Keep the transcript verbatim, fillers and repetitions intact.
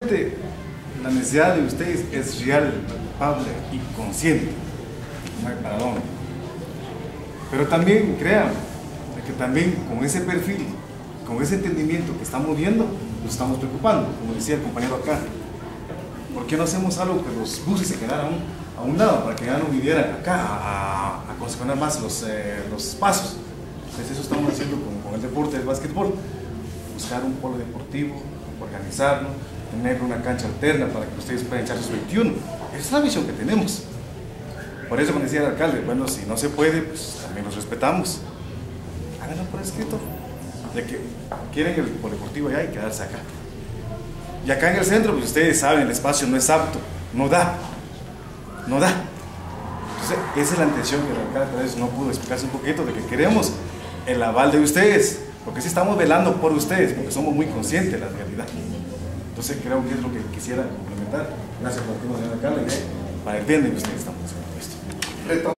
La necesidad de ustedes es real, palpable y consciente. No hay para dónde. Pero también crean que también con ese perfil, con ese entendimiento que estamos viendo, nos estamos preocupando, como decía el compañero acá. ¿Por qué no hacemos algo que los buses se quedaran a un lado para que ya no vinieran acá a, a concesionar más los, eh, los pasos? Entonces eso estamos haciendo con, con el deporte del básquetbol. Buscar un polo deportivo, organizarlo, tener una cancha alterna para que ustedes puedan echar sus veintiuno. Esa es la visión que tenemos. Por eso, como decía el alcalde, bueno, si no se puede, pues también los respetamos. Háganlo por escrito, de que quieren el polideportivo allá y quedarse acá. Y acá en el centro, pues ustedes saben, el espacio no es apto, no da, no da. Entonces, esa es la intención que el alcalde tal vez no pudo explicarse un poquito, de que queremos el aval de ustedes, porque sí estamos velando por ustedes, porque somos muy conscientes de la realidad. Entonces creo que es lo que quisiera complementar. Gracias por el tiempo, señor alcalde, para el bien de ustedes estamos haciendo esto.